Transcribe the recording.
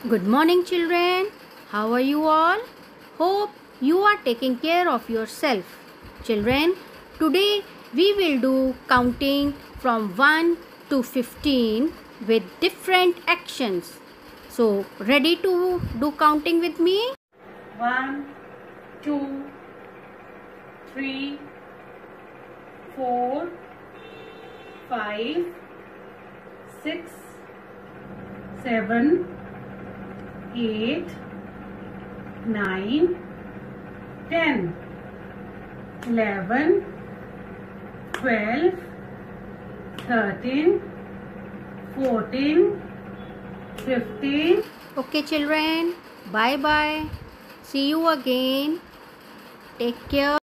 Good morning, children. How are you all? Hope you are taking care of yourself. Children, today we will do counting from 1 to 15 with different actions. So, ready to do counting with me? 1, 2, 3, 4, 5, 6, 7, 8, 9, 10, 11, 12, 13, 14, 15. Okay, children. Bye bye. See you again. Take care.